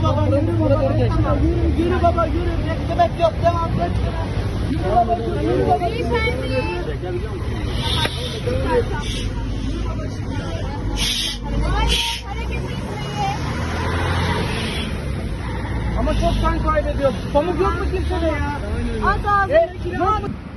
baba, yürü baba. Yürü baba, yürü. Beklemek yok, devam et. Yürü baba, yürü baba. Ama çok kan kaybediyor. Pamuk yok mu kimsede ya? Az abi. Yok mu?